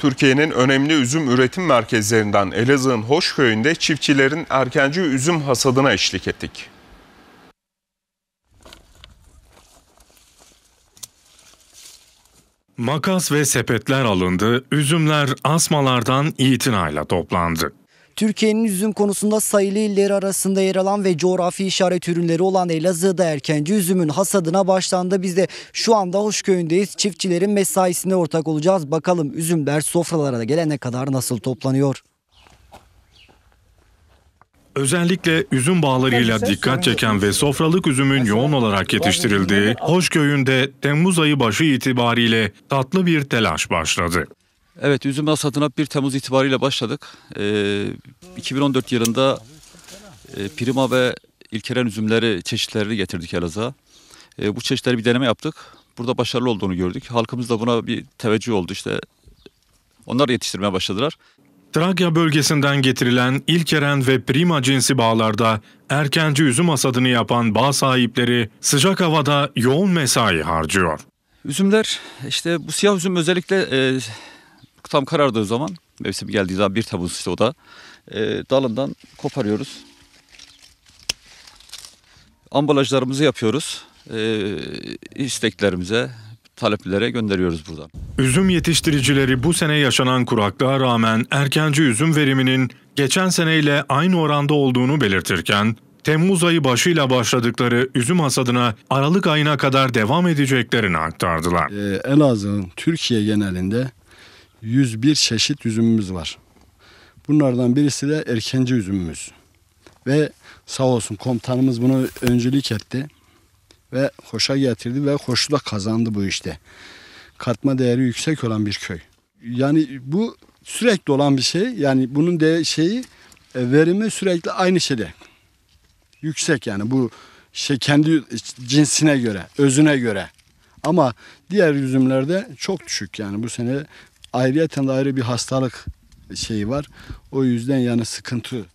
Türkiye'nin önemli üzüm üretim merkezlerinden Elazığ'ın Hoşköy'ünde çiftçilerin erkenci üzüm hasadına eşlik ettik. Makas ve sepetler alındı, üzümler asmalardan itinayla toplandı. Türkiye'nin üzüm konusunda sayılı illeri arasında yer alan ve coğrafi işaret ürünleri olan Elazığ'da erkenci üzümün hasadına başlandı. Biz de şu anda Hoşköy'ündeyiz. Çiftçilerin mesaisine ortak olacağız. Bakalım üzümler sofralara da gelene kadar nasıl toplanıyor? Özellikle üzüm bağlarıyla dikkat çeken ve sofralık üzümün yoğun olarak yetiştirildiği Hoşköy'ünde Temmuz ayı başı itibariyle tatlı bir telaş başladı. Evet, üzüm hasadına 1 Temmuz itibariyle başladık. 2014 yılında Prima ve İlkeren üzümleri çeşitlerini getirdik Elazığ'a. Bu çeşitleri bir deneme yaptık. Burada başarılı olduğunu gördük. Halkımız da buna bir teveccüh oldu. İşte onlar yetiştirmeye başladılar. Trakya bölgesinden getirilen İlkeren ve Prima cinsi bağlarda erkenci üzüm hasadını yapan bağ sahipleri sıcak havada yoğun mesai harcıyor. Üzümler, işte bu siyah üzüm özellikle tam karardığı zaman, mevsim geldiği zaman 1 Temmuz işte o da dalından koparıyoruz. Ambalajlarımızı yapıyoruz. İsteklerimize, taleplilere gönderiyoruz buradan. Üzüm yetiştiricileri bu sene yaşanan kuraklığa rağmen erkenci üzüm veriminin geçen seneyle aynı oranda olduğunu belirtirken, Temmuz ayı başıyla başladıkları üzüm hasadına Aralık ayına kadar devam edeceklerini aktardılar. Elazığ'ın Türkiye genelinde 101 çeşit üzümümüz var. Bunlardan birisi de erkenci üzümümüz. Ve sağ olsun komutanımız bunu öncülük etti. Ve hoşa getirdi ve hoşu da kazandı bu işte. Katma değeri yüksek olan bir köy. Yani bu sürekli olan bir şey. Yani bunun verimi sürekli aynı şeyde. Yüksek yani bu kendi cinsine göre, özüne göre. Ama diğer üzümlerde çok düşük yani bu sene ayrıyeten de ayrı bir hastalık var. O yüzden yani sıkıntı.